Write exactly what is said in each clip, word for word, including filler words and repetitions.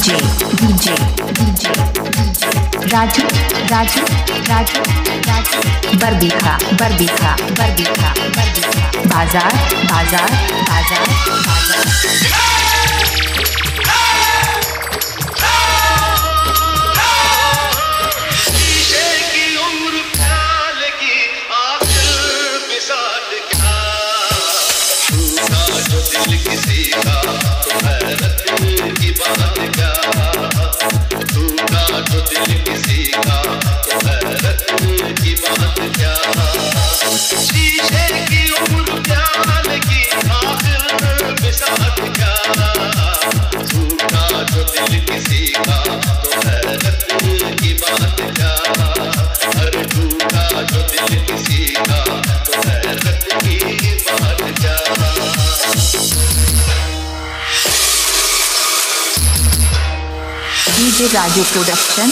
DJ DJ DJ Raju Raju Raju Raju Barbigha Barbigha Barbigha Barbigha बाजार बाजार बाजार बाजार किसी का तो हैरत की बात क्या, टूटा जो दिल किसी का तो हैरत की बात क्या। शीशे की उम्र प्याल की आखिर बिसात क्या, टूटा जो दिल किसी का तो हैरत की बात क्या। हर टूटा जो दिल किसी का तो हैरत की बात क्या। DJ Raju production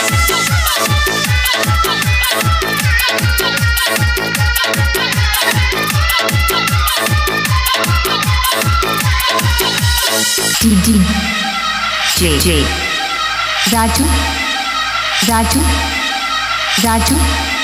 D J J Raju Raju Raju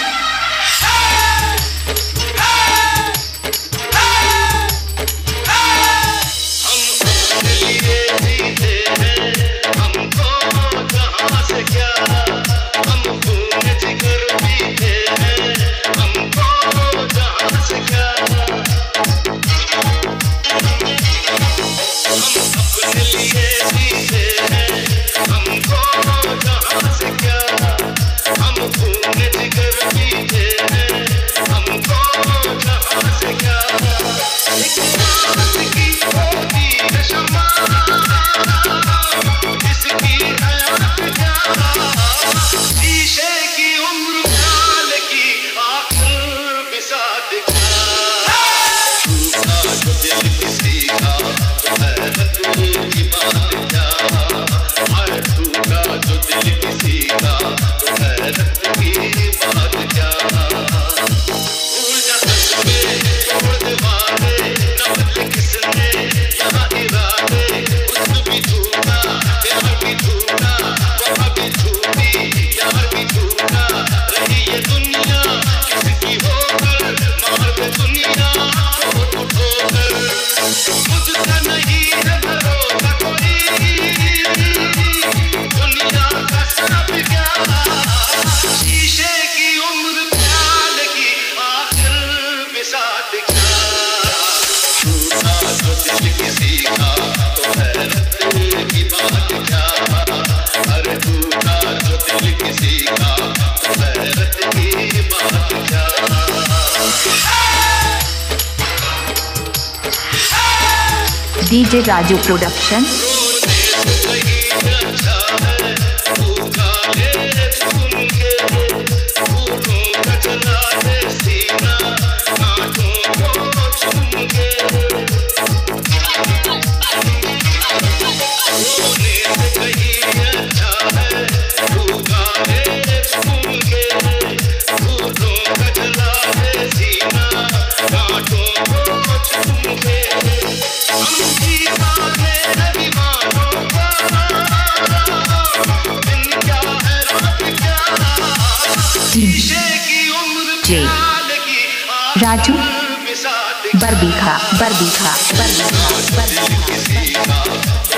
DJ Raju production J Raju Barbigha Barbigha Barbigha Barbigha.